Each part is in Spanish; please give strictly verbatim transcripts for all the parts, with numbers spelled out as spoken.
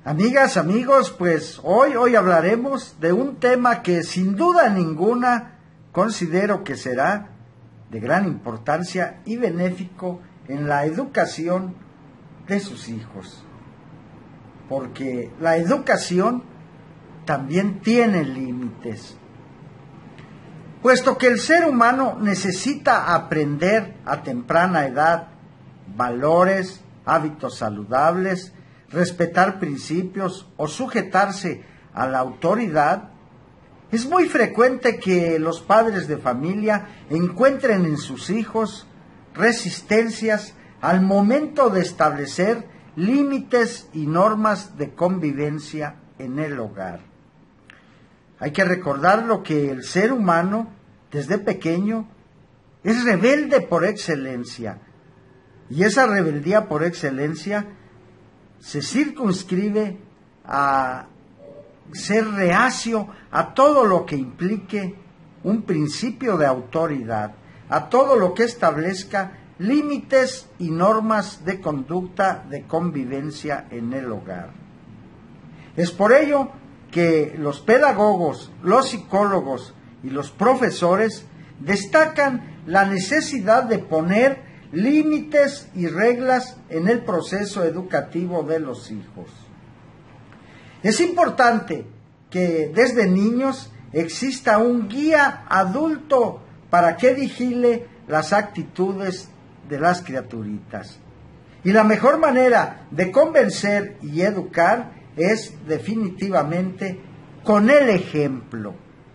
Amigas, amigos, pues hoy, hoy hablaremos de un tema que sin duda ninguna considero que será de gran importancia y benéfico en la educación de sus hijos. Porque la educación también tiene límites. Puesto que el ser humano necesita aprender a temprana edad valores, hábitos saludables, respetar principios o sujetarse a la autoridad, es muy frecuente que los padres de familia encuentren en sus hijos resistencias al momento de establecer límites y normas de convivencia en el hogar. Hay que recordar lo que el ser humano, desde pequeño, es rebelde por excelencia, y esa rebeldía por excelencia se circunscribe a ser reacio a todo lo que implique un principio de autoridad, a todo lo que establezca límites y normas de conducta de convivencia en el hogar. Es por ello que los pedagogos, los psicólogos y los profesores destacan la necesidad de poner límites y reglas en el proceso educativo de los hijos. Es importante que desde niños exista un guía adulto para que vigile las actitudes de las criaturitas. Y la mejor manera de convencer y educar es definitivamente con el ejemplo.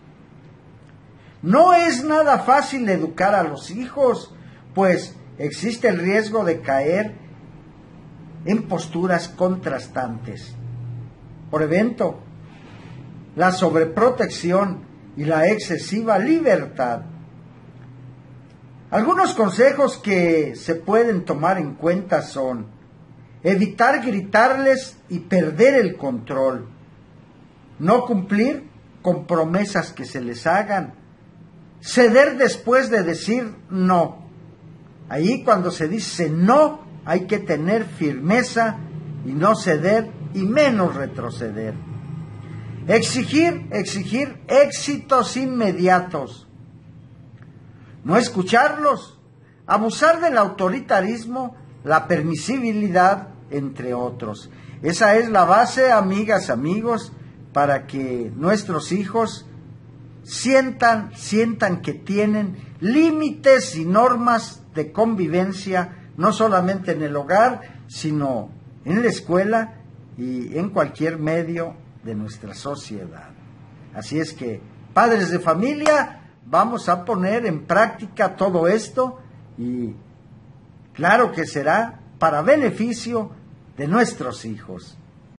No es nada fácil educar a los hijos, pues existe el riesgo de caer en posturas contrastantes. Por evento, la sobreprotección y la excesiva libertad. Algunos consejos que se pueden tomar en cuenta son: evitar gritarles y perder el control, no cumplir con promesas que se les hagan, ceder después de decir no. Ahí cuando se dice no, hay que tener firmeza y no ceder y menos retroceder. Exigir, exigir éxitos inmediatos. No escucharlos, abusar del autoritarismo, la permisibilidad, entre otros. Esa es la base, amigas, amigos, para que nuestros hijos sientan, sientan que tienen límites y normas de convivencia, no solamente en el hogar, sino en la escuela y en cualquier medio de nuestra sociedad. Así es que, padres de familia, vamos a poner en práctica todo esto y claro que será para beneficio de nuestros hijos.